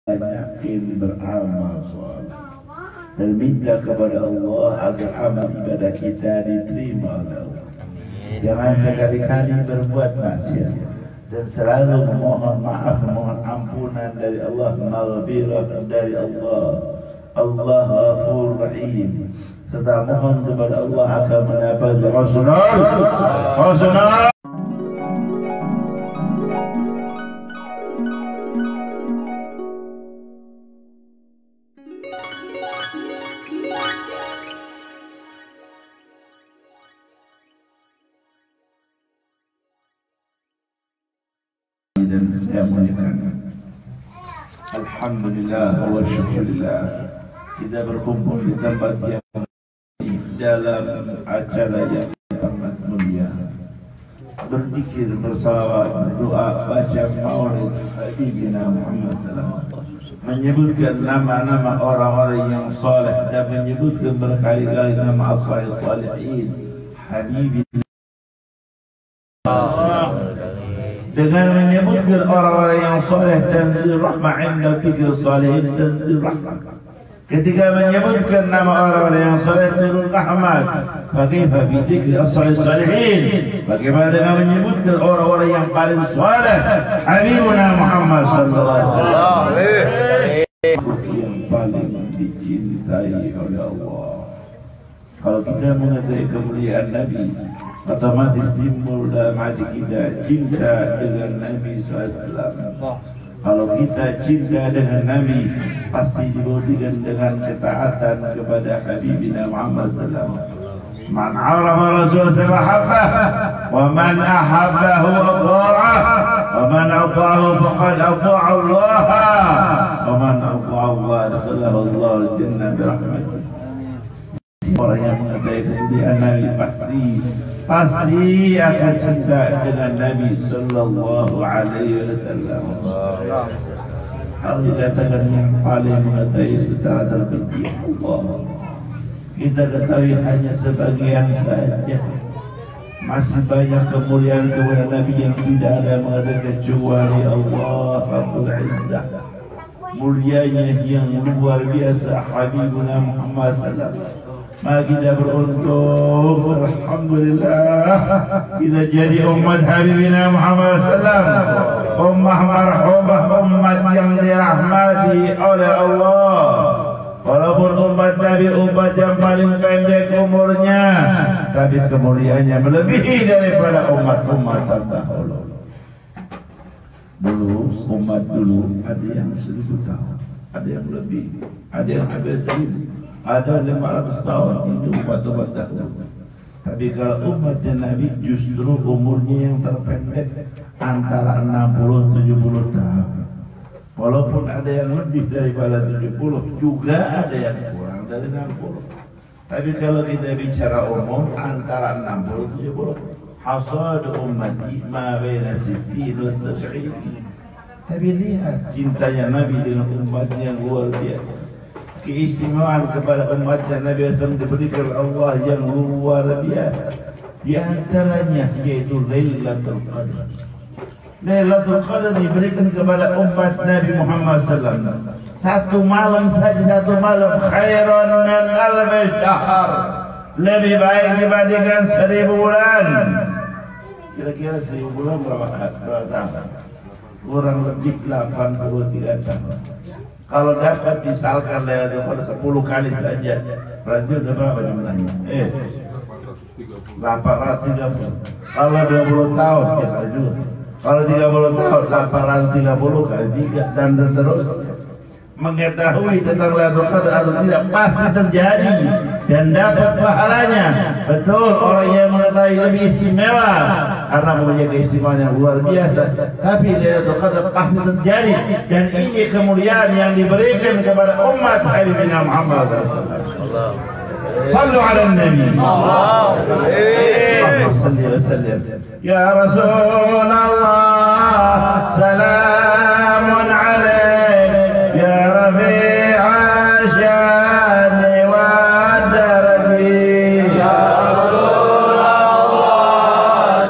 banyakin beramal soleh dan minta kepada Allah agar amal ibadah kita diterima oleh Allah. Jangan sekali-kali berbuat maksiat dan selalu memohon maaf, memohon ampunan dari Allah, maghfirah dari Allah. Allah Ghafur Rahim. Serta mohon kepada Allah akan mendapat husnul. Dan saya muliakan, alhamdulillah wa syukurillah, kita berkumpul di tempat yang dalam acara yang sangat mulia, berzikir, bersalawat, berdoa, baca maulid Habibina Muhammad SAW, menyebutkan nama-nama orang-orang yang saleh dan menyebutkan berkali-kali nama as-salihin Habibina. Dengan menyebutkan orang-orang yang soleh, tanzil rahmah, inda dzikr salihin tanzil rahmah. Ketika menyebutkan nama orang-orang yang soleh, turun rahmat. Bagaimana bidzikri as-salihin? Bagaimana dengan menyebutkan orang-orang yang paling soleh, Habibuna Muhammad sallallahu alaihi wasallam, yang paling dicintai oleh Allah. Kalau kita mengetahui kemuliaan Nabi, otomatis timbul dalam hati kita cinta dengan Nabi SAW. Kalau kita cinta dengan Nabi, pasti dibuktikan dengan ketaatan kepada Habibina Muhammad SAW. Man arafa Rasulullah mahabbah, wa man ahabbahu ata'ah, wa man ata'ahu faqad ata'a Allah, wa man ata'a Allah dakhalahu Allah al-jannah birahmatih. Orang yang mengetahui kemuliaan Nabi pasti akan cinta dengan Nabi sallallahu alaihi wasallam. Kalau dikatakan yang paling mengetahui secara terperinci Allah, kita ketahui hanya sebagian saja. Masih banyak kemuliaan Nabi yang tidak ada mengetahui kecuali Allah Rabbul Izzah. Mulianya yang luar biasa Habibuna Muhammad sallallahu. Maka kita beruntung, alhamdulillah, kita jadi umat Habibina Muhammad sallallahu, ummah marhumah, umat yang dirahmati oleh Allah. Walaupun umat Nabi umat yang paling pendek umurnya, tapi kemuliaannya melebihi daripada umat-umat terdahulu. Umat dulu ada yang 1000 tahun, ada yang lebih, ada yang hampir 1000. Ada 500 tahun itu umat-umat dahulu. Tapi kalau umatnya Nabi justru umurnya yang terpendek antara 60-70 tahun. Walaupun ada yang lebih daripada 70, juga ada yang kurang dari 60. Tapi kalau kita bicara umum antara 60-70, hasad ummati ma baina 60 wa 70. Tapi lihat cintanya Nabi dengan umatnya yang luar biasa. Keistimewaan kepada umatnya Nabi SAW diberikan Allah yang luar biasa. Di antaranya yaitu Lailatul Qadar. Lailatul Qadar diberikan kepada umat Nabi Muhammad SAW. Satu malam saja, satu malam khairan min alfi syahr. Lebih baik dibandingkan 1000 bulan. Kira-kira 1000 bulan berapa tahun? Kurang lebih 83 tahun. Kalau dapat misalkan daripada 10 kali saja, berarti udah berapa jumlahnya? 830. Kalau 20 tahun ya kali 2. Kalau 30 tahun 830 kali 3 dan seterusnya. Mengetahui tentang Lailatul Qadar atau tidak pasti terjadi dan dapat pahalanya. Betul, orang yang mengetahui lebih istimewa karena mempunyai keistimewaan yang luar biasa. Tapi Lailatul Qadar pasti terjadi dan ini kemuliaan yang diberikan kepada umat Habibina Muhammad sallallahu. Sallu ala Nabi. Allahumma salli wa sallim. Ya Rasulullah, salamun alaik. Ya Rafi'a syani wa daradi. Ya Rasulullah,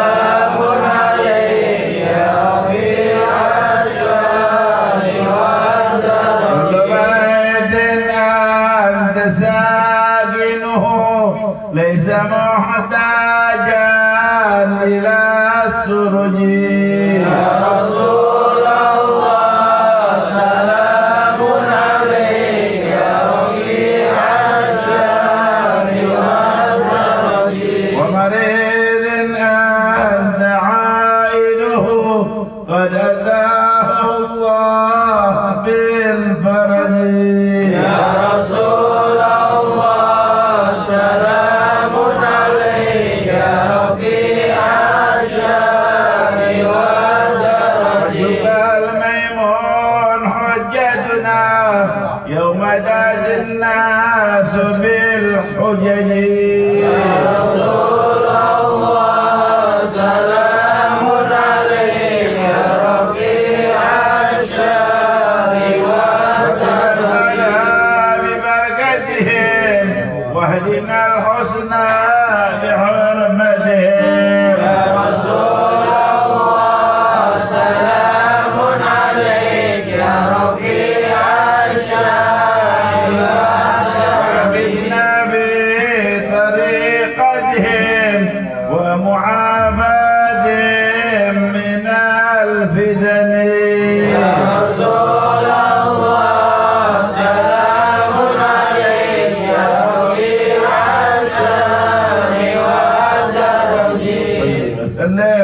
salamun alaik. Ya Rafi'a syani wa muhtajan ila suruji ya Rasulullah salamun alaik ya rafi'an syami wal daraji wa maridin anta ainuhu qad ataahu Allah bil faraj ya Rasulullah salamun alaik ya rafi'an syami wal daraji Yukal maimun hujjatuna yawma dadin nasu bil hujaji ya Rasulullah salamun alaik ya rafi'an syami wal daraji ببركتهم واهدنا الحسنى بحرمتهم ya Rasulullah salamun alaik ya rafi'an syami wal daraji وعبدنا بطريقتهم ومعافاتهم من الفتن ya Rasulullah salamun alaik ya rafi'an syami wal daraji وسلم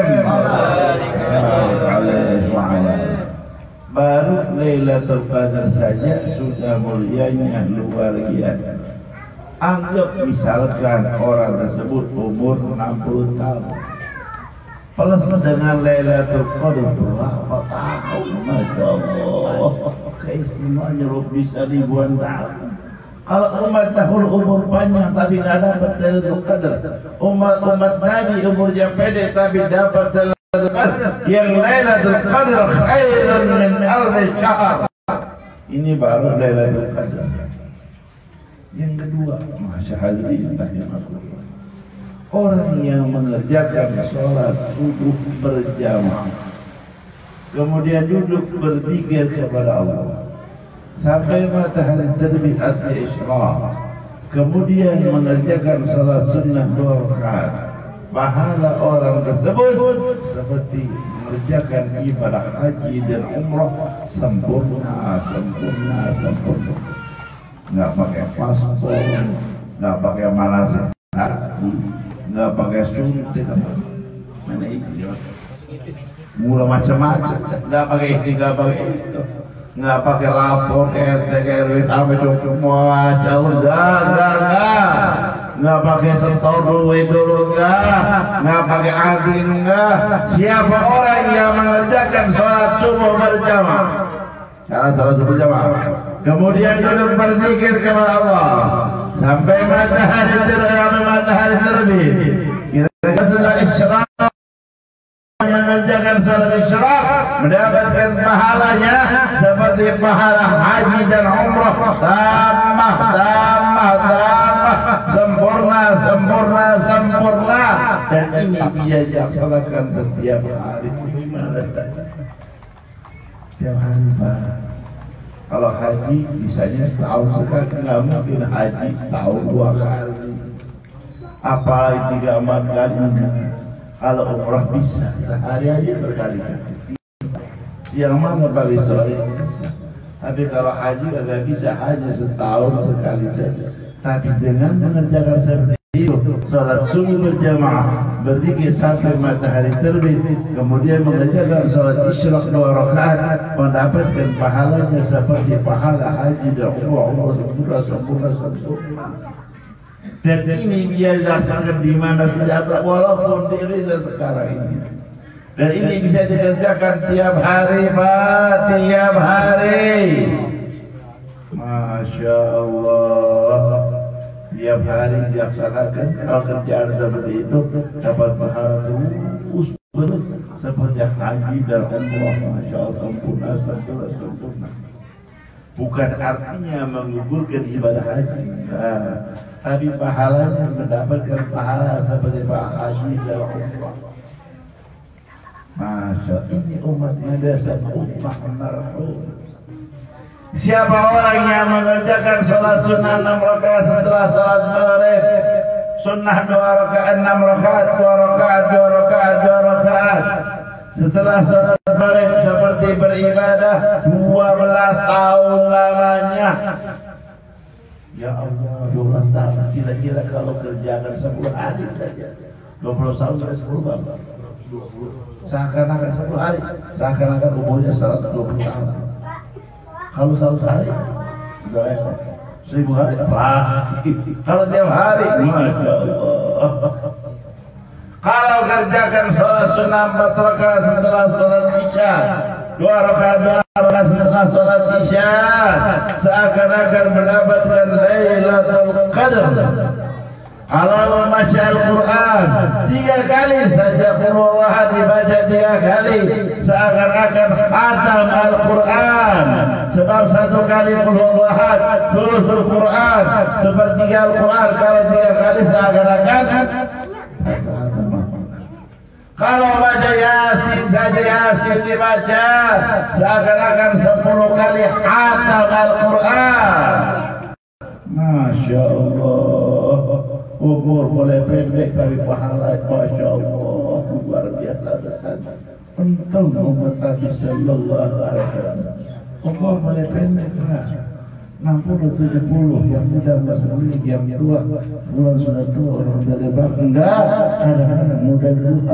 baru Lailatul Qadar saja sudah mulianya luar biasa. Anggap misalkan orang tersebut umur 60 tahun plus dengan Lailatul Qadar berapa tahun, Masya Allah, kayak semuanya bisa ribuan tahun. Kalau umat dahulu umur panjang tapi nggak dapat Lailatul Qadar, umat Nabi umurnya pendek tapi dapat Lailatul Qadar, yang Lailatul Qadar khairun min alfi syahr. Ini baru Lailatul Qadar. Yang kedua, Masya hadirin rahimakumullah, orang yang mengerjakan sholat subuh berjamaah kemudian duduk berzikir kepada Allah sampai matahari terbit atau isyraq, kemudian mengerjakan salat sunnah 2 rakaat, pahala orang tersebut seperti mengerjakan ibadah haji dan umrah sempurna. Nggak pakai paspor, nggak pakai manasik haji, nggak pakai suntik, mana isi mula macam-macam, nggak pakai ini, nggak pakai itu, nggak pakai lapor ke RT ke RW apa cuma jauh, nggak pakai setor duit dulu, nggak pakai adin, nggak. Siapa orang yang mengerjakan sholat subuh berjamaah, sholat subuh berjamaah, kemudian duduk berzikir kepada Allah sampai matahari terbit, kira-kira setelah isyraq mengerjakan sholat isyraq mendapatkan pahalanya seperti pahala haji dan umrah, tambah sempurna, dan ini dia laksanakan setiap hari. Gimana saja setiap hari, Pak. Kalau haji bisanya setahun sekali, nggak mungkin haji setahun 2 kali, apalagi 3-4 kali. Kalau umrah bisa sehari aja berkali-kali, siang malam bagi sore bisa. Tapi kalau haji nggak bisa, hanya setahun sekali saja. Tapi dengan mengerjakan seperti itu, sholat subuh berjamaah, berzikir sampai matahari terbit, kemudian mengerjakan sholat isyraq 2 rakaat, mendapatkan pahalanya seperti pahala haji dan umrah sempurna. Dan ini dia laksanakan di mana saja, walaupun di Indonesia sekarang ini. Dan ini bisa dikerjakan tiap hari, Pak, tiap hari. Masya Allah, tiap hari dilaksanakan. Kalau kerjaan seperti itu dapat pahala terus seperti haji dan umrah. Masya Allah, sempurna. Bukan artinya menggugurkan ibadah haji, tapi pahalanya mendapatkan pahala seperti haji dan umrah. Masya Allah, ini umatnya dasar umat marhum. Siapa orang yang mengerjakan sholat sunnah 6 rakaat setelah sholat maghrib, sunnah 2 rakaat, 6 rakaat, 2 rakaat, 2 rakaat, 2 rakaat. Setelah salat maghrib seperti beribadah 12 tahun lamanya. Ya Allah, 12 tahun. Kira-kira kalau kerjakan 10 hari saja 20 tahun sudah 10 bab. Seakan-akan 10 hari, seakan-akan umurnya 120 tahun. Kalau 100 hari udah level 1000 hari apa? Kalau tiap hari, Masya Allah. Kalau kerjakan sholat sunnah 4 rakaat setelah sholat isya, 2 rakaat setelah sholat isya, seakan-akan mendapatkan Lailatul Qadar. Kalau membaca Al-Quran 3 kali saja, Qul huwallahu dibaca 3 kali, seakan-akan khatam Al-Quran. Sebab 1 kali Qul huwallahu thuluthul Quran, sepertiga Al-Quran. Kalau 3 kali seakan-akan. Kalau baca Yasin saja, Yasin dibaca seakan-akan 10 kali khatam Al-Quran. Masya Allah. Umur boleh pendek tapi pahala, Masya Allah, luar biasa besar. Untung umat Nabi Sallallahu Alaihi Wasallam. Umur boleh pendek lah, 60-70, yang muda masih muda, yang tua bulan sudah tua, orang muda lebar. Enggak, kadang-kadang muda dua.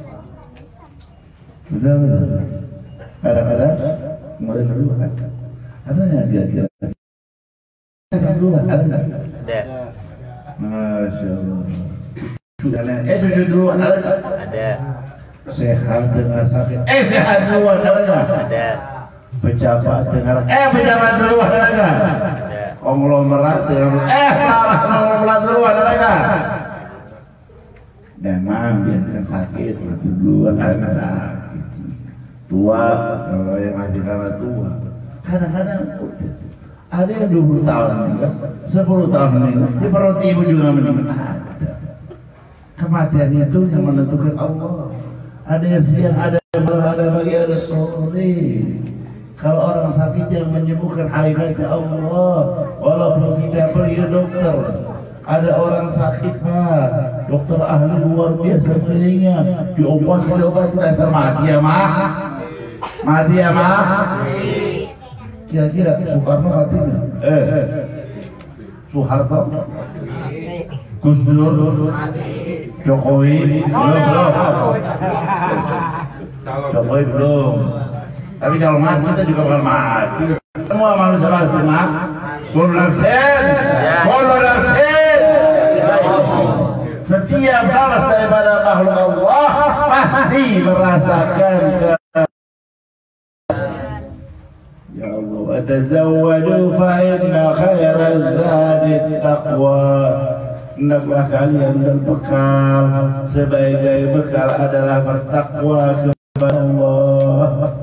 Betul-betul. Kadang-kadang muda dua. Ada yang kira-kira? Dua, ada nggak? Ada. Masya Allah. Cucu dua ada nggak? Ada. Sehat dengan sakit. Sehat dua ada nggak? Ada. Pejabat dengan pejabat dua ada nggak? Ada. Konglomerat dengan konglomerat dua ada nggak? Memang biasanya sakit dua ada sakit. Tua kalau yang masih karena tua. Kadang-kadang ada yang 20 tahun meninggal, 10 tahun meninggal, di perut ibu juga meninggal. Kematian itu yang menentukan Allah. Ada yang siang, ada yang malam, ada pagi, ada sore. Kalau orang sakit yang menyembuhkan hanya Allah. Walaupun kita pergi ke dokter, ada orang sakit Pak, dokter ahli luar biasa pilihnya, diobat tidak mati ya mah, mati ya mah. Kira-kira Soekarno mati nggak? Soeharto, Gus Dur, Jokowi belum. Jokowi belum. Tapi kalau mati kita juga bakal mati. Semua manusia pasti mati. Kullu nafsin. Setiap nafas daripada makhluk Allah pasti merasakan Ya Allah, wa tazawwadu fa inna khairaz zadi taqwa. Hendaklah kalian berbekal, sebaik-baik bekal adalah bertakwa kepada Allah.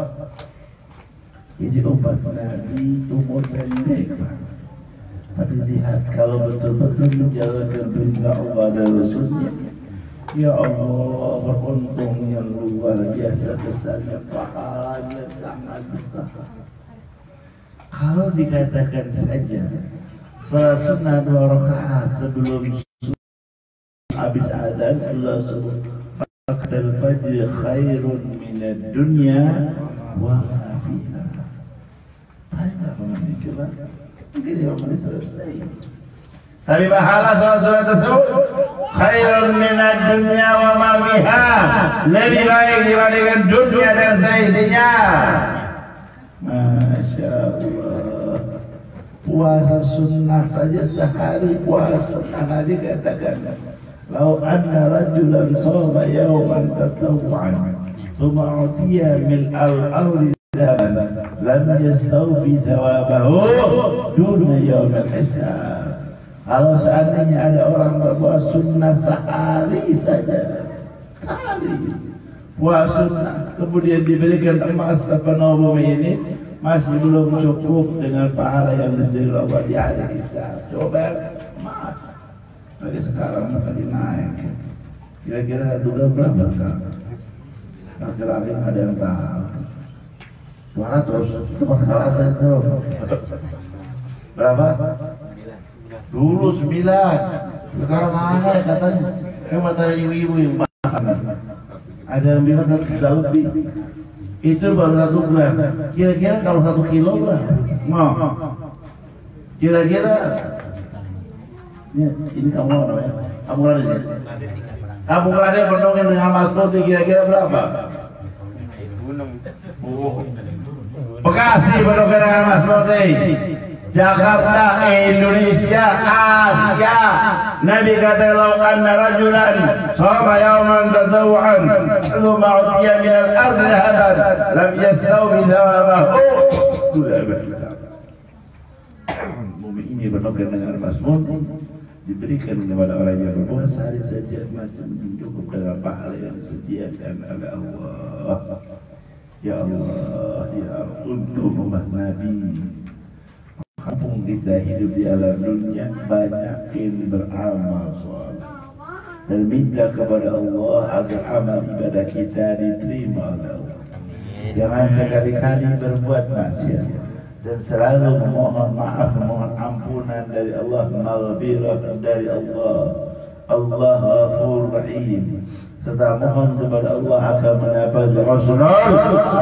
Jadi umat Nabi umur pendek, tapi lihat kalau betul-betul menjalankan perintah Allah dan Rasulnya, ya Allah, beruntung yang luar biasa besarnya, pahalanya sangat besar. Kalau dikatakan saja salat sunnah 2 rakaat sebelum habis adzan subuh, rakaat fajr khairun minad dunya wa ma fiha. Ada pengen coba? Mungkin 5 menit selesai. Tapi pahala salat tersebut khairun minad dunya wa ma fiha, lebih baik dibandingkan dunia dan seisinya. Masya Allah. Puasa sunnah saja sehari puasa. Nabi katakan, "Lau anna rajulan shoma yawman tatawwan, thumma utiya min al-ardi dhahaban, lam yastawfi thawabahu duna yawmil hisab." Kalau seandainya ada orang berpuasa sunnah sehari saja, sehari puasa sunnah, kemudian diberikan emas sepenuh bumi ini, masih belum cukup dengan pahala yang disediakan Allah di hari hisab. Coba emas lagi sekarang tadi naik, kira-kira duga berapa sekarang? Laki-laki ada yang tahu 200 itu pahala itu berapa? Dulu 9, Sekarang mahal katanya. Cuma tanya ibu-ibu yang paham. Ada yang bilang kan sudah lebih. Itu baru 1 gram. Kira-kira kalau 1 kilo berapa? Mau? Kira-kira ini kamu namanya? Kamu Raden ya? Kamu Raden berdongeng dengan Mas Putih kira-kira berapa? Bekasi berdongeng dengan Mas Putih. Jakarta, Indonesia, Asia. Nabi kata lau anna rajulan shama yawman tadawuan thumma utiya min al-ard dhahaban lam yastawi thawabahu. Bumi ini berdongeng dengan Mas Putih diberikan kepada orang yang berpuasa saja macam cukup dengan pahala yang disediakan oleh Allah. Ya Allah, ya untuk umat Nabi. Kampung kita hidup di alam dunia, banyakin beramal soleh dan minta kepada Allah agar amal ibadah kita diterima oleh Allah. Jangan sekali-kali berbuat maksiat dan selalu memohon maaf, memohon ampunan dari Allah, maghfirah dari Allah. Allah Ghafur Rahim. Serta mohon kepada Allah akan mendapat husnul.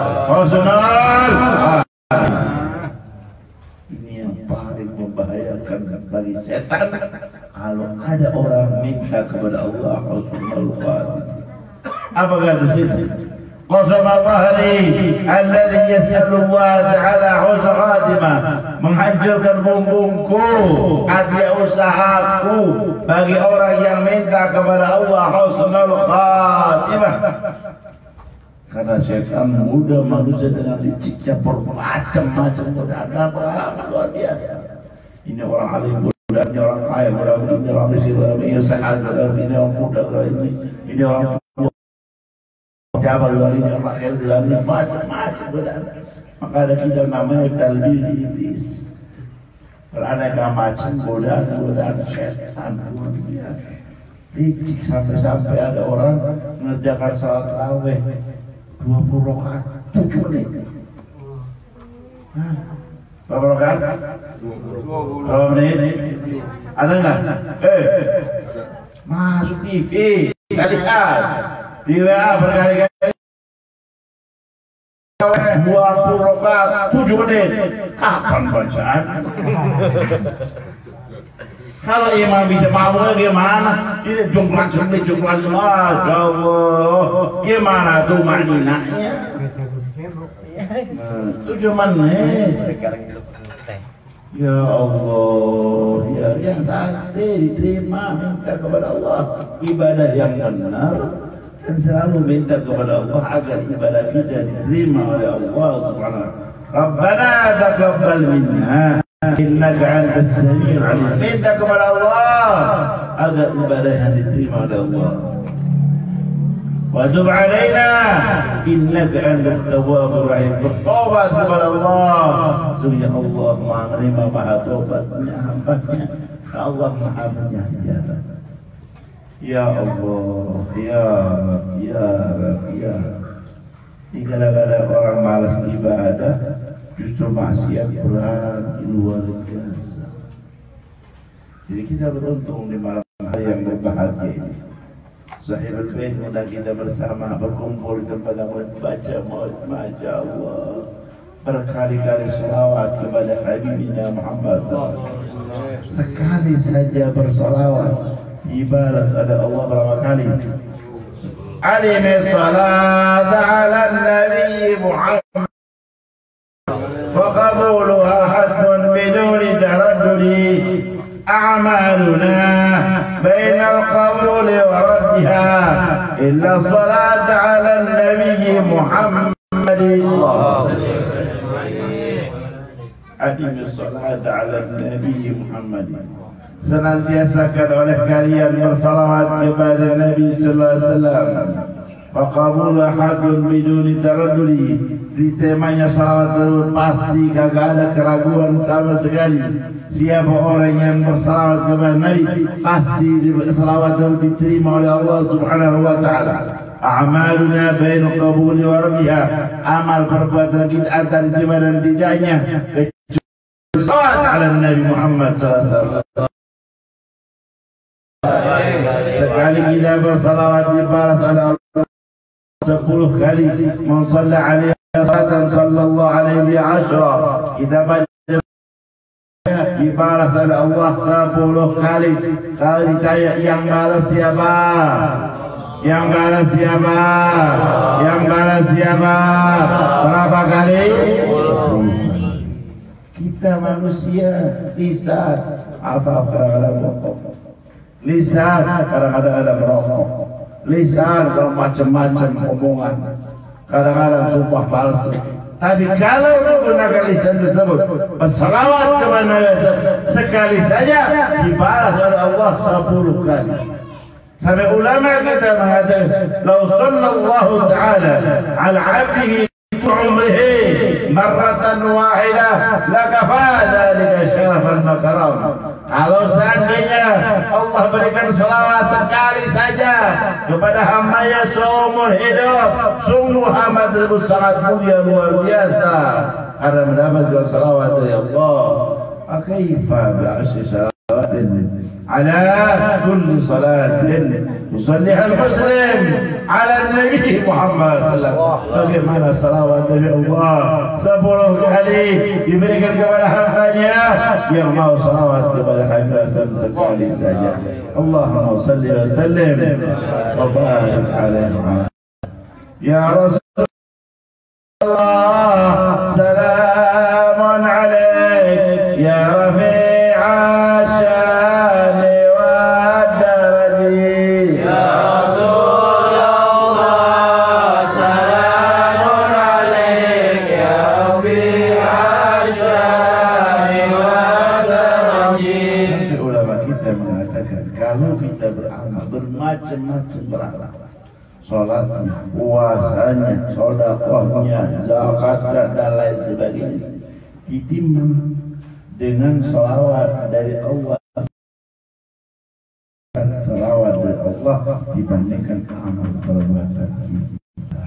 Paling membahayakan bagi setan kalau ada orang minta kepada Allah husnul khatimah. Apa kata situ? Qasama dhahri alladhi yas'alu Allah ta'ala husnul khatimah, menghancurkan punggungku, hati usahaku bagi orang yang minta kepada Allah husnul khatimah. Karena setan muda manusia dengan liciknya bermacam-macam godaan pengalaman luar biasa. Ini orang alim muda, ini orang kaya muda, ini orang miskin, ini sehat, ini orang muda, ini orang tua, jabat, ini orang rakyat, ini macam-macam godaan. Maka ada kita namanya talbir iblis. Beraneka macam godaan setan luar biasa. Licik sampai ada orang mengerjakan salat tarawih 20 rakaat 7 menit. Berapa rakaat? 20 menit. Ada nggak? Masuk TV, lihat di WA berkali-kali 20 rakaat 7 menit. Kapan bacaan? Kalau imam bisa mampu gimana? Ini jumlah, Masya Allah. Gimana tuh makninanya? 7 menit. Ya Allah, ya yang sakti diterima, minta kepada Allah ibadah yang benar dan selalu minta kepada Allah agar ibadah kita diterima oleh Allah Subhanahu. Rabbana taqabbal minna innaka antas samiul alim. Minta kepada Allah agar ibadah yang diterima oleh Allah. Wa tub alaina innaka antat tawwabur rahim. Bertobat kepada Allah. Sungguh Allah Maha menerima, Maha taubatnya hamba-Nya. Allah Maha penyayang. Ya Allah, ya Rabb, ya Rabb, ya Rabb. Kadang-kadang orang malas ibadah, justru maksiat berat luar biasa. Jadi kita beruntung di malam hari yang berbahagia ini. Sahibul Bait mengundang kita bersama berkumpul di tempat yang membaca maulid. Masya Allah, berkali-kali selawat kepada Habibina Muhammad. Sekali saja berselawat ibarat ada Allah berapa kali. Alimi salat ala Nabi Muhammad wa qabuluha hadun biduni taraddudi. A'maluna bainal qabuli wa raddiha illa salat ala Nabi Muhammad. Alimi salat ala Nabi Muhammad. Senantiasakan oleh kalian bersalawat kepada Nabi sallallahu alaihi wasallam. Faqabul ahadun biduni taraddudi. Di temanya salawat tersebut pasti kagak ada keraguan sama sekali. Siapa orang yang bersalawat kepada Nabi pasti salawat tersebut diterima oleh Allah Subhanahu wa taala. A'maluna bainal qabuli wa raddiha. Amal perbuatan kita antara diterima dan tidaknya. Salawat ala Nabi Muhammad sallallahu alaihi wasallam. Sekali kita bersalawat dibalas oleh Allah 10 kali. Man shalla alaihi salatan sallallahu alaihi ashra. Kita baca dibalas oleh Allah 10 kali. Kalau ditanya yang balas siapa? Yang balas siapa? Yang balas siapa? Berapa kali? Kita manusia lisan apa kadang-kadang lisan kadang-kadang ada merokok, lisan kalau macam-macam omongan, kadang-kadang sumpah palsu. Tapi kalau menggunakan lisan tersebut bersalawat kepada Nabi sekali saja dibalas oleh Allah 10 kali. Sampai ulama kita mengatakan, "Lau sallallahu ta'ala ala 'abdihi umrihi marratan wahidah lakafa dzalika syarafan wa karamah." Kalau seandainya Allah berikan selawat sekali saja kepada hamba-Nya seumur hidup, sungguh hamba tersebut sangat mulia luar biasa karena mendapatkan selawat dari Allah. Kaifa bi'asy salawatin ala kulli salatin yusalliha al-muslim ala Nabi Muhammad sallallahu alaihi wasallam. Bagaimana salawat dari Allah 10 kali diberikan kepada hamba-Nya yang mau salawat kepada hamba sekali saja. Allahumma salli wa sallim wa barik alaihi ya Rasulullah, salamun alaik ya rafi'a syani wa daraji. Ya Rasulullah, salamun alaik ya rafi'a syani wa daraji. Ulama kita mengatakan kalau kita beramal bermacam-macam beramal, sholatnya, puasanya, sedekahnya, zakatnya dan lain sebagainya, ditimbang dengan sholawat dari Allah, sholawat dari Allah dibandingkan amal perbuatan kita.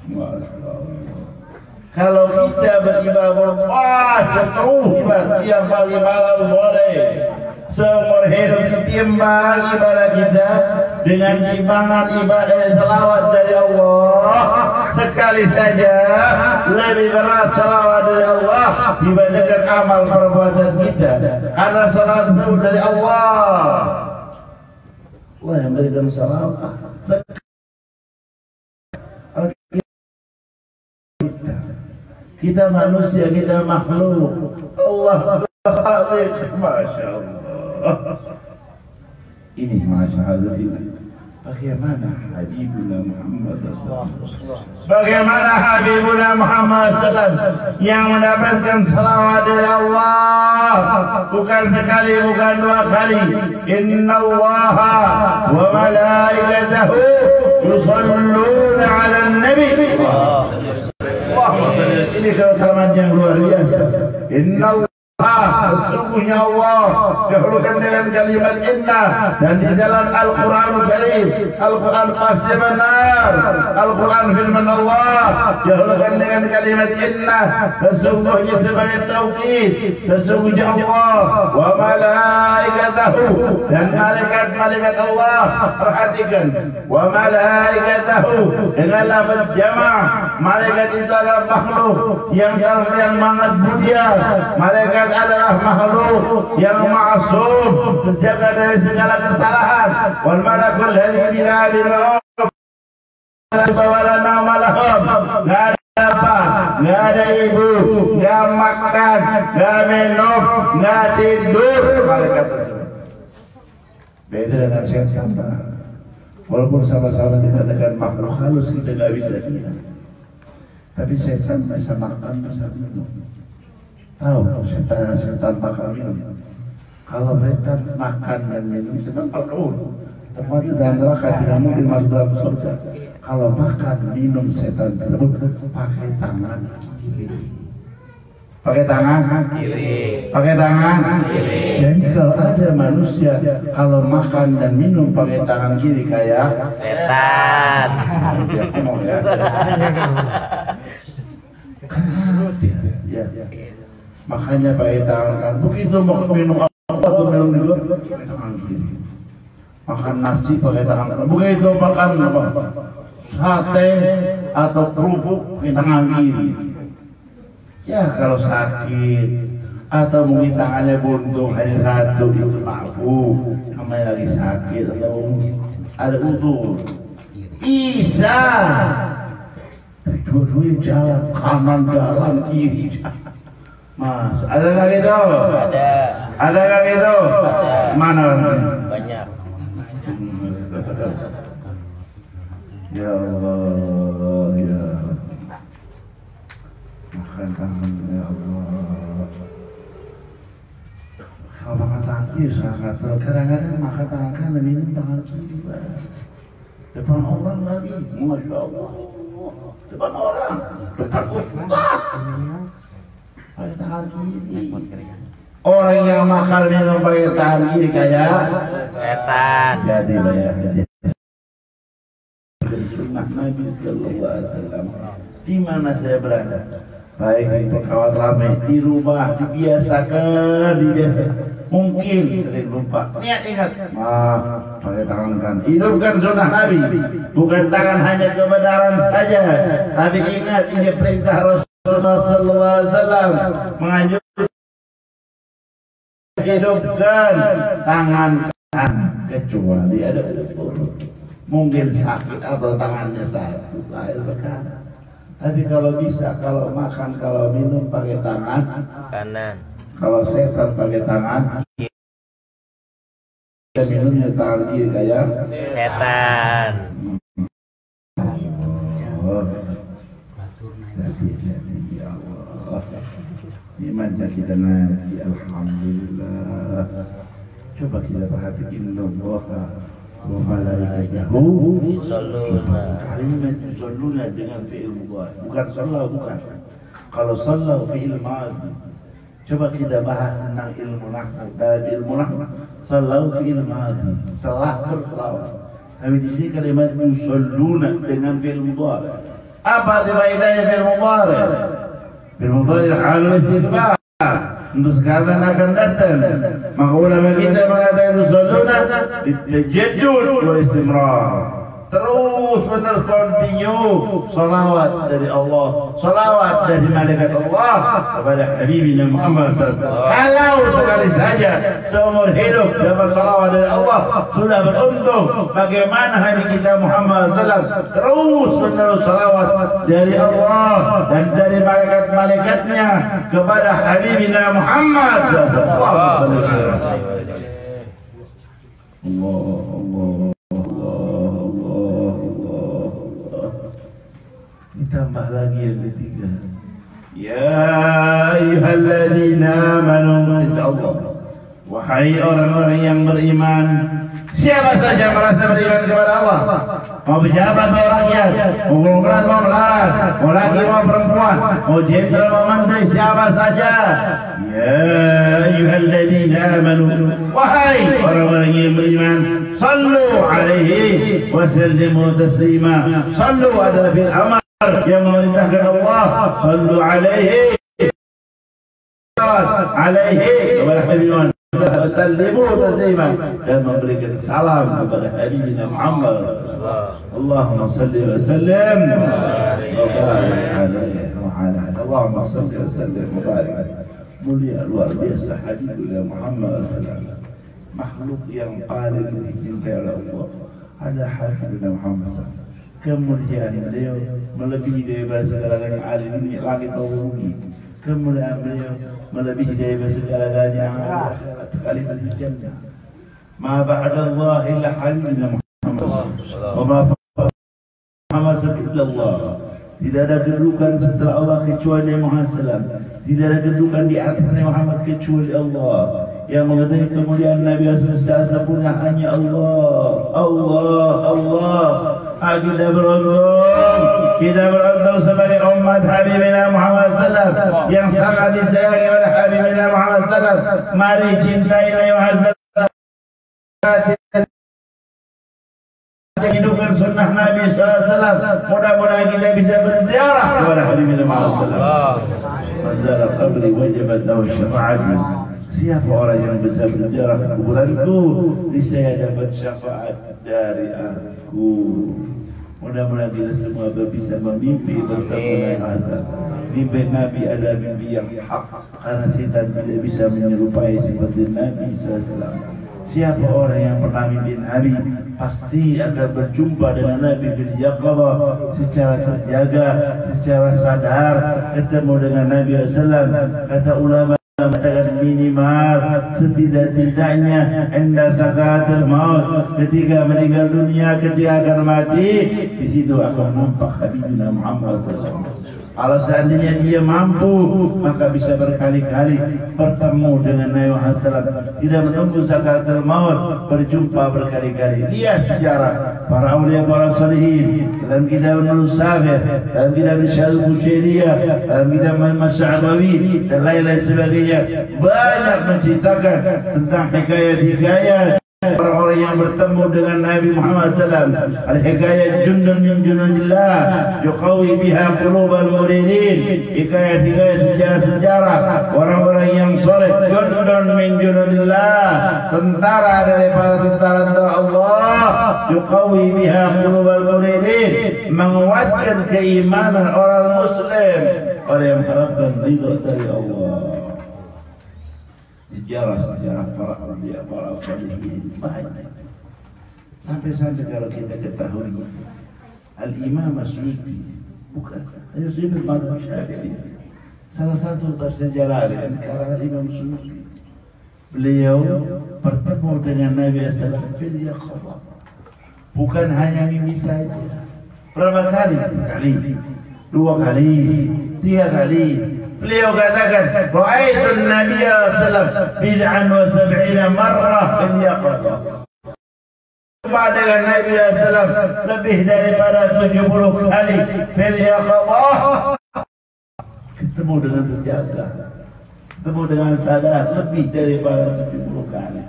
Kalau kita beribadah jatuh yang pagi malam sore seumur hidup ditimbang ibadah kita dengan timbangan ibadah salawat dari Allah sekali saja lebih berat salawat dari Allah dibandingkan amal perbuatan kita, karena salawat itu dari Allah. Allah yang berikan salawat. Kita manusia, kita makhluk. Allah khaliq, masya Allah. Ini masya Allah. Bagaimana Habibuna Muhammad SAW? Bagaimana Habibuna Muhammad SAW yang mendapatkan salawat dari Allah bukan sekali, bukan 2 kali. Inna Allaha wa malaikatahu yusalluna ala nabi. Ini keutamaan yang luar biasa. Inna Allah, sesungguhnya Allah dahulukan dengan kalimat inna, dan di dalam Al-Quranul Karim, Al-Quran pasti benar. Al-Quran firman Allah dahulukan dengan kalimat inna, sesungguhnya sebagai taukid, sesungguhnya Allah wa malaikatahu, dan malaikat-malaikat Allah. Perhatikan, wa malaikatahu dengan lafaz jama'. Malaikat itu adalah makhluk yang sangat mulia. Malaikat adalah makhluk yang ma'asum, terjaga dari segala kesalahan. Wal malakul ladzi bila bil-maut wala nama lahum. Enggak ada apa, enggak ada ibu, enggak makan, enggak minum, enggak tidur. Malaikat tersebut beda dengan setan. Walaupun sama-sama kita dengan makhluk halus, kita enggak bisa lihat. Tapi setan bisa makan, bisa minum. Tahu setan makan minum. Kalau setan makan dan minum, setan palsu. Tempat neraka tidak mungkin masuk dalam surga. Kalau makan minum setan tersebut pakai tangan kiri. Pakai tangan kiri. Pakai tangan kiri. Jadi kalau ada manusia kalau makan dan minum pakai tangan kiri kayak Setan. Ya. Makanya pakai tangan kan. Begitu mau minum apa tuh minum di luar pakai tangan kiri. makan nasi pakai tangan kanan, begitu makan apa? Sate atau kerupuk pakai tangan kiri. Ya kalau sakit atau mungkin tangannya buntung hanya satu itu mampu, namanya lagi sakit atau ada utuh bisa dua-duanya jalan, kanan jalan, kiri jalan. Mas, ada nggak gitu? Ada. Ada nggak gitu? Ada. Mana orangnya? Banyak. Ya Allah, ya makan tangan, ya Allah. Kalau makan tangan kiri sangat kadang-kadang makan tangan kanan minum tangan kiri, Pak. Depan orang lagi, Masya Allah. Depan orang, depan ustaz. Pakai tangan kiri. Orang yang makan minum pakai tangan kiri kayak Setan. jadi banyak jadi. Sunnah Nabi Sallallahu Alaihi Wasallam. Di mana saya berada? Baik di perkawan ramai, di rumah, dibiasakan, mungkin sering lupa. Ingat, pakai tangan kan. Hidupkan sunnah Nabi, bukan tangan hanya kebenaran saja, tapi ingat ini perintah Rasulullah Sallallahu Alaihi Wasallam menganjurkan hidupkan tangan kanan kecuali ada mungkin sakit atau tangannya satu lahir berkanan. Tapi kalau bisa, kalau makan, kalau minum pakai tangan Kanan. kalau setan pakai tangan minumnya tangan kiri kayak Setan. oh. Jadi ya Allah imannya kita naik, alhamdulillah. Coba kita perhatikan Allah wa malaikatahu Yusholluna. kalimat yusholluna dengan fi'il mudhari, bukan sallallahu, bukan. Kalau sallallahu fi'il madhi. Coba kita bahas tentang ilmu nahwu. Dalam ilmu nahwu sallallahu fi'il madhi, telah berselawat. Tapi di sini kalimat yusholluna dengan fi'il mudhari. Apa faedahnya fi'il mudhari? Fi'il mudhari halul istighfar. Untuk sekarang akan datang. Maka ulama kita mengatakan yusholluna ditajaddud wa istimrar. Terus menerus continue salawat dari Allah, salawat dari malaikat Allah kepada Habibina Muhammad SAW. Kalau sekali saja seumur hidup dapat salawat dari Allah sudah beruntung. Bagaimana Habib kita Muhammad SAW terus menerus salawat dari Allah dan dari malaikat-malaikatnya kepada Habibina Muhammad SAW. Allah. Ditambah lagi yang ketiga. Ya ayyuhalladzina amanu ittaqullah. Wahai orang-orang yang beriman. Siapa saja merasa beriman kepada Allah, mau pejabat mau rakyat, mau kongres mau melarat, mau laki mau perempuan, mau jenderal mau menteri, siapa saja. Ya ayyuhalladzina amanu, wahai orang-orang yang beriman, sallu alaihi wa sallimu taslima. Sallu adalah fil amr yang memerintahkan Allah, sallu alaihi kepada Habibina sallimu taslima, dan memberikan salam kepada Habibina Muhammad. Allahumma salli wa sallim wa barik alaihi wa ala alihi. Allahumma salli wa sallim wa barik alaihi. Mulia luar biasa Habibina Muhammad sallallahu. Makhluk yang paling dicintai oleh Allah ada Habibina Muhammad sallallahu. Kemuliaan beliau melebihi daripada segala-galanya yang ada di dunia langit atau bumi. Kemuliaan beliau melebihi daripada segala-galanya yang ada sekali di jannah. Ma ba'dallah illa Habibina Muhammad. Wa ma Muhammad sallallahu. Tidak ada kedudukan setelah Allah kecuali Muhammad sallallahu. Tidak ada kedudukan di atas Muhammad kecuali Allah. Yang mengetahui kemuliaan Nabi SAW hanya Allah. Allah. Kita beruntung sebagai umat Habibina Muhammad SAW yang sangat disayangi oleh Habibina Muhammad SAW. Mari cintai Nabi Muhammad SAW. Hidupkan sunnah Nabi SAW. Mudah-mudahan kita bisa berziarah kepada Habibina Muhammad SAW. Manzara qabri wajibat lahu syafa'ati Siapa orang yang bisa berziarah ke kuburanku, niscaya dapat syafaat dari aku. Mudah-mudahan kita semua bisa memimpi bertemu dengan azab. Mimpi Nabi adalah mimpi yang hak, karena setan tidak bisa menyerupai seperti Nabi SAW. Siapa orang yang pernah mimpi Nabi pasti akan berjumpa dengan Nabi bil yaqadha, secara terjaga, secara sadar ketemu dengan Nabi SAW. Kata ulama mengatakan minimal setidak-tidaknya enda sakaratul maut, ketika meninggal dunia, ketika akan mati, di situ akan nampak Habibina Muhammad SAW. Kalau seandainya dia mampu, maka bisa berkali-kali bertemu dengan Nabi Muhammad SAW. Tidak menunggu sakaratul maut, berjumpa berkali-kali. Lihat sejarah para awliya, para salihin dalam kitab Al-Musafir, dalam kitab Al-Bushairiyah, dalam kitab Al-Masya'rawi dan lain-lain sebagainya, banyak menceritakan tentang hikayat-hikayat orang-orang yang bertemu dengan Nabi Muhammad SAW. Al-hikayat jundun min junudillah yuqawi biha qulubal muridin. Hikayat-hikayat sejarah-sejarah orang-orang yang soleh. Jundun min junudillah, tentara daripada tentara Allah. Yuqawi biha qulubal muridin, menguatkan keimanan orang muslim, orang yang mengharapkan ridha dari Allah. Sejarah-sejarah para awliya, para salihin banyak. Sampai-sampai kalau kita ketahui Al-Imam As-Suyuti, bukan hanya Suyuti Madhab Syafi'i, salah satu tafsir Jalalain karangan Imam Suyuti, beliau bertemu dengan Nabi SAW fil yaqadha, bukan hanya mimpi saja. Berapa kali? Kali, 2 kali, 3 kali. Beliau katakan, ra'aitun Nabiy sallallahu bid'an wa sab'ina marrah fil yaqadha. Jumpa dengan Nabi sallallahu lebih daripada 70 kali fil yaqadha. Ketemu dengan terjaga, ketemu dengan sadar lebih daripada 70 kali.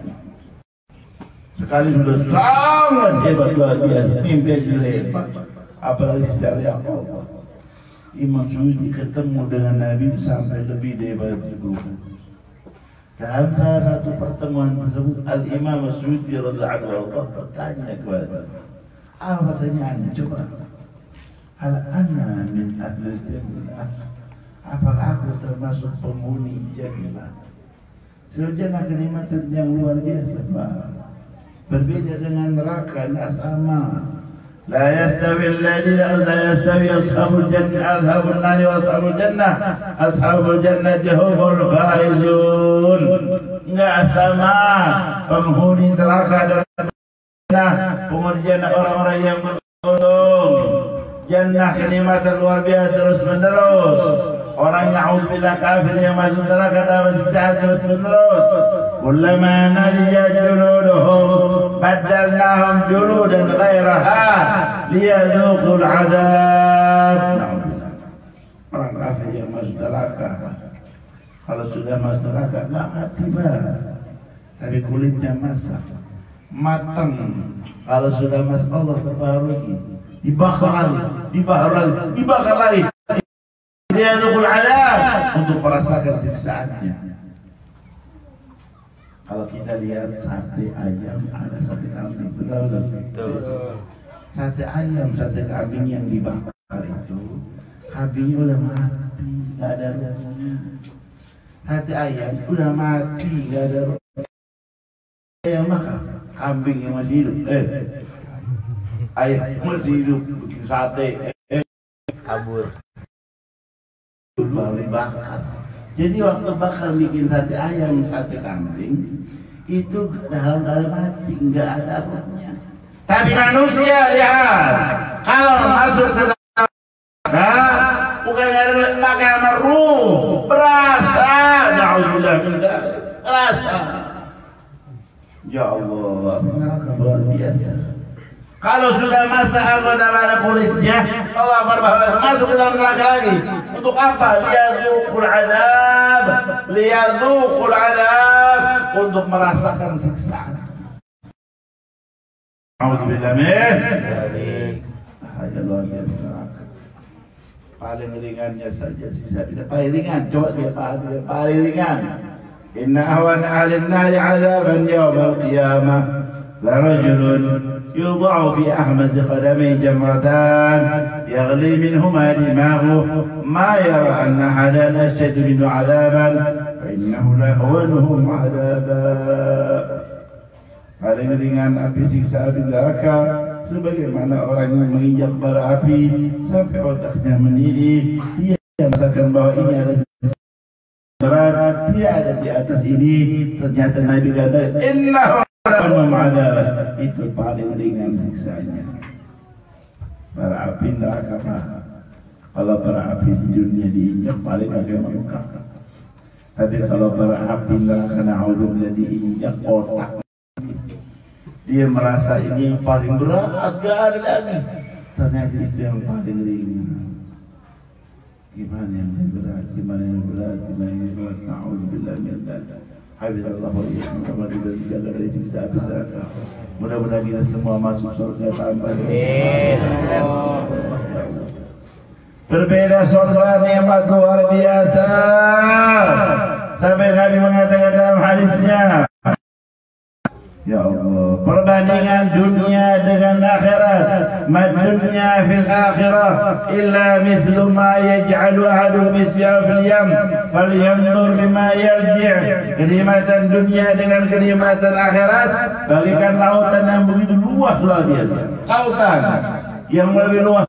Sekali sudah sangat hebat luar biasa, mimpi lebar, apalagi secara yaqadha. Imam Suyuti ketemu dengan Nabi sampai lebih daripada 70. Dalam salah satu pertemuan tersebut, Al-Imam Suyuti radhiyallahu anhu bertanya kepada, apa pertanyaannya? Coba, hal ana min ahli jannah, apakah aku termasuk penghuni jannah? Jannah kenikmatan yang luar biasa, Pak. Berbeda dengan neraka, tidak sama. لا يستوي أصحاب الجنة أصحاب النار وأصحاب الجنة. أصحاب الجنة هم الفائزون. Enggak sama penghuni neraka dan jannah. Penghuni jannah orang-orang yang beruntung. Jannah kenikmatan luar biasa terus menerus. Orang yang auzubillah kafir yang masuk neraka dapat siksaan terus menerus. Kullama nadijat juluduhum baddalnahum juludan ghairaha liyadhuqul adab. Orang kafir yang masuk neraka, kalau sudah masuk neraka enggak mati, Pak, tapi kulitnya masak matang. Kalau sudah masuk, Allah terbaruki, dibakar lagi, dibakar lagi. Liyadhuqul adab, untuk merasakan siksaannya. Kalau kita lihat sate ayam, ada sate kambing, betul? Sate ayam, sate kambing yang dibakar itu, kambingnya udah mati, nggak ada rasanya. Sate ayam udah mati, nggak ada rasanya. Yang makan, kambing yang masih hidup, ayam masih hidup, bikin sate, kabur. Baru dibakar. Jadi waktu bakar bikin sate ayam, sate kambing, itu dalam keadaan mati, nggak ada rohnya. Tapi manusia lihat, kalau masuk ke neraka, bukan ada pakai sama ruh, berasa. Na'udzubillah min dzalik, berasa. Ya Allah, neraka luar biasa. Kalau sudah masak anggota pada kulitnya, Allah berbahaya masuk ke dalam neraka lagi. Untuk apa? Liyadzuqul adab, liyadzuqul adab, untuk merasakan siksaan. A'udzubillah min. Bahaya luar biasa. Paling ringannya saja sisa kita. Paling ringan, coba dia paling ringan. inna ahwana ahli an-nar 'adzaban yawm al-qiyamah la rajulun yudha'u fi ahmaz qadamihi jamratan yaghli minhuma dimaghuhu ma yara anna ahadan ashad minhu 'adzaban fa innahu lahwanuhum 'adzaban. Paling ringan api siksa api neraka sebagaimana orang yang menginjak bara api sampai otaknya mendidih. Dia merasakan bahwa ini ada berat, tidak ada di atas ini. Ternyata Nabi kata innahu lahwanuhum 'adzaban, itu paling ringan siksanya. Bara api neraka mah kalau bara api di dunia diinjak paling agak mengkak. Tapi kalau bara api neraka na'udzubillah diinjak otak, dia merasa ini yang paling berat, gak ada lagi. Ternyata itu yang paling ringan. Gimana yang berat, gimana yang berat, gimana yang berat. Na'udzubillah min dzalik. Hafizallah wa iyyakum kama dijaga dari siksa api neraka. Mudah-mudahan kita semua masuk surga tanpa berbeda surga, nikmat luar biasa. Sampai Nabi mengatakan dalam hadisnya, ya Allah, perbandingan dunia dengan akhirat, mad dunya fil akhirah illa mithlu ma yaj'alu ahadukum isbi'ahu fil yam falyanzur bima yarji'. Kenikmatan dunia dengan kenikmatan akhirat bagikan lautan yang begitu luas luar biasa. Lautan yang lebih luas,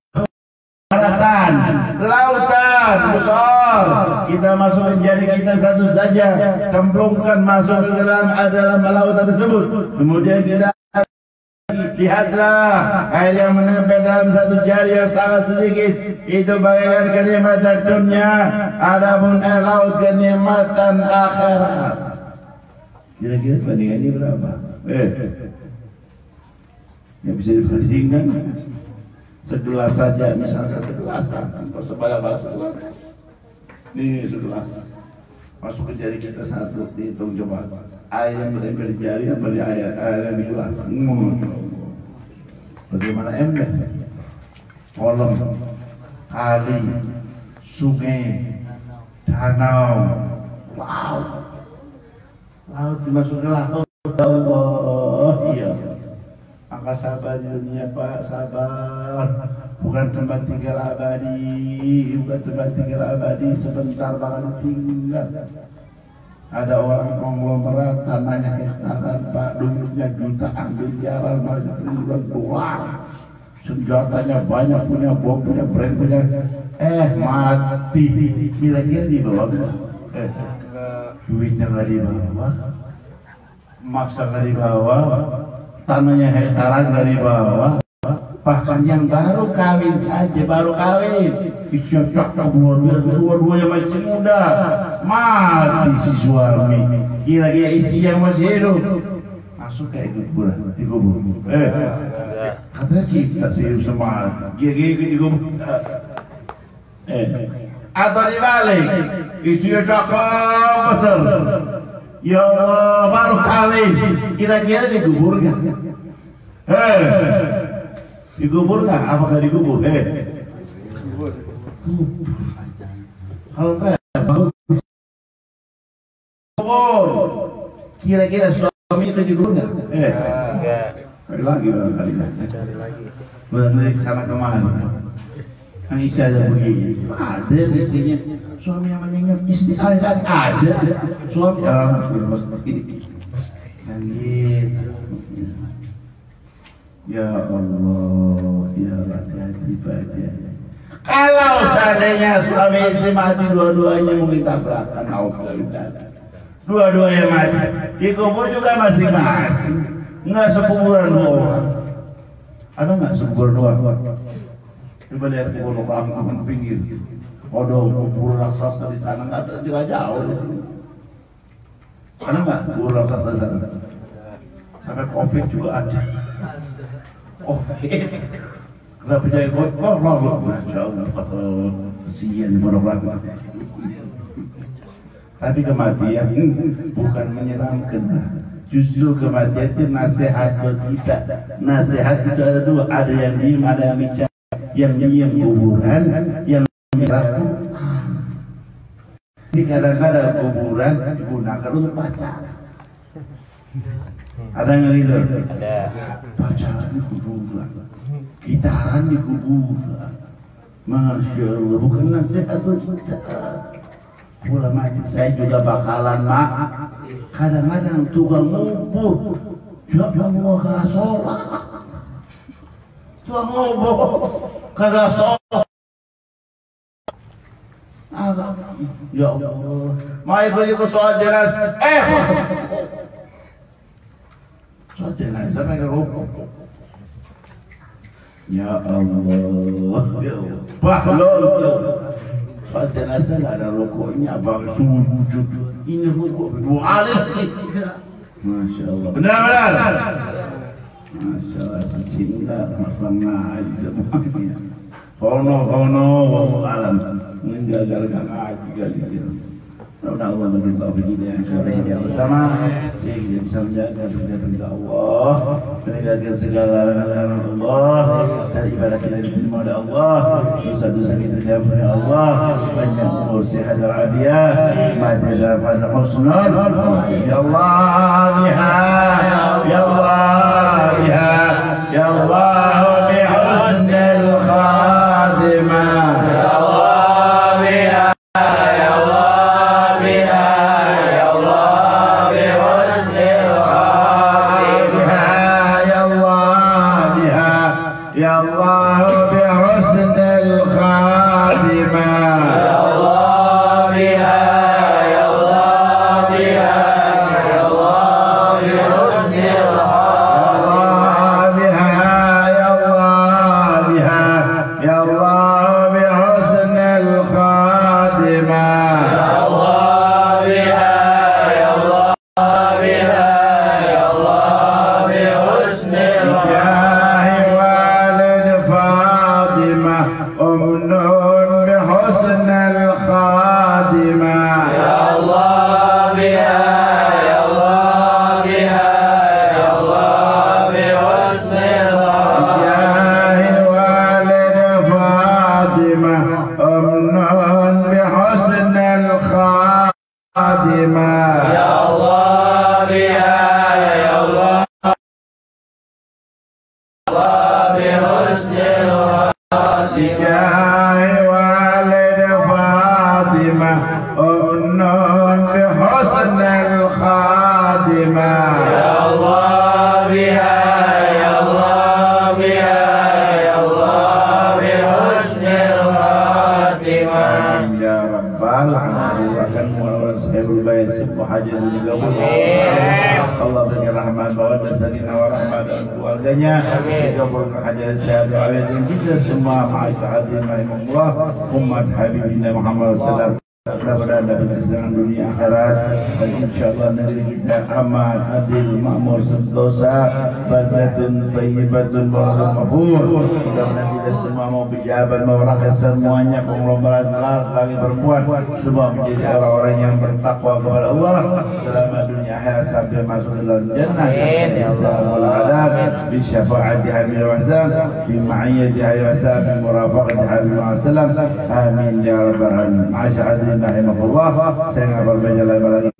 lautan besar. Kita masuk jari kita satu saja, cemplungkan masuk ke dalam lautan tersebut. Kemudian kita lihatlah air yang menempel dalam satu jari yang sangat sedikit, itu bagaikan kenikmatan dunia. Adapun air laut kenikmatan akhirat. Kira-kira bandingannya berapa? Yang bisa dibandingkan segelas saja, misalkan segelas kan, sebanyak segelas. Ini segelas, masuk ke jari kita satu, dihitung coba. Air yang menempel di jari apa di air yang di gelas? Bagaimana ember, kolam, kali, sungai, danau, laut. Laut dimasuk ke laut. Allah, iya. Angka sabar di dunia Pak, sabar. Bukan tempat tinggal abadi, bukan tempat tinggal abadi, sebentar bakal tinggal. Ada orang konglomerat, tanahnya hektaran Pak, duitnya jutaan, miliaran, banyak triliunan dolar. Senjatanya banyak, punya bom, punya brand, punya mati. Kira-kira di bawah duitnya nggak di bawah, maksa nggak di bawah, tanahnya hektaran nggak di bawah. Bahkan yang baru kawin saja, baru kawin, cocok dua-duanya masih muda, mati si suami. Kira-kira istri yang masih hidup masuk kayak kuburan, di kubur. Katanya kita sih hidup semua, kira-kira di kubur. Atau dibalik, istrinya cakep betul. Ya Allah, baru kawin, kira-kira dikubur nggak? Dikubur nggak? Apakah dikubur? Dikubur. Kalau enggak, kubur. Kira-kira suami itu dikubur nggak? Cari lagi barangkali. Cari lagi. Benar sana kemana? Aisyah aja begini. Ada istrinya. Suami yang meninggal, istri ada. Suami mesti. Dan gitu. Ya Allah, ya hati-hati. Kalau seandainya suami istri mati dua-duanya mungkin tabrakan, dua-duanya mati, dikubur juga masing-masing, nggak sekuburan dua orang. Ada nggak sekuburan dua orang? Coba lihat kubur orang pinggir, kubur raksasa di sana nggak ada, juga jauh. Ada nggak kubur raksasa di sana? Sampai COVID juga ada. Kenapa jadi Masya Allah, kesian orang. Tapi kematian bukan menyeramkan. Justru kematian itu nasihat buat kita. Nasihat itu ada dua, ada yang diem, ada yang bicara. Yang diem kuburan, yang bicara. Ini kadang-kadang kuburan digunakan untuk pacaran. Ada yang gitu? Ada. Pacaran di kuburan, gitaran di kuburan. Masya Allah, bukan nasihat kita. Ulama saya juga bakalan kadang-kadang tukang ngubur, ya Allah kagak sholat, tukang ngubur kagak sholat. Ya Allah, mau ikut sholat jenazah, sholat jenazah pakai rokok. Ya Allah, bahlul. Sholat jenazah nggak ada rokoknya, apa sujud ini rokok doa lagi. Masya Allah, benar-benar. Masya Allah, sehingga masalah ngaji semuanya. Kono, alam meninggal ngaji kali. Mudah-mudahan Allah bagi taufik hidayah yang bersama, sehingga kita bisa menjaga perintah Allah, meninggalkan segala larangan Allah, dan ibadah kita diterima oleh Allah, dosa-dosa kita diampuni oleh Allah, banyak umur sehat dan afiat, mati dapat husnul. Ya Allah biha, ya Allah biha, ya Allah bi husnil khatimah. Ya Allah biha. Allah berikan rahmat mawaddah sakinah warahmah dan keluarganya, dikabulkan hajat sehat walafiat dan kita semua ma'aikatan rahimahullah umat habibina Muhammad sallallahu alaihi wasallam. Mudah-mudahan dapat kesenangan dunia akhirat, dan insyaallah negeri kita aman, adil, makmur, sentosa, baldatun thayyibatun barakun mahfur. Mudah-mudahan kita semua mau pejabat, mau rakyat semuanya, konglomerat laki perempuan, semua menjadi orang-orang yang bertakwa kepada Allah selama dunia akhirat sampai masuk ke dalam jannah. Insyaallah adab bi syafaati Habib Wasallam, bi ma'iyyati Habib Wasallam, bi murafaqati Habib Wasallam. Amin ya rabbal alamin. Masyaallah rahimahullah, saya ngapal baca lagi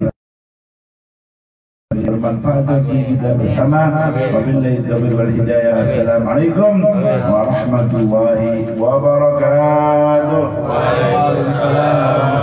bermanfaat bagi kita bersama. Wabillahi taufiq wal hidayah. Assalamualaikum warahmatullahi wabarakatuh. Waalaikumsalam.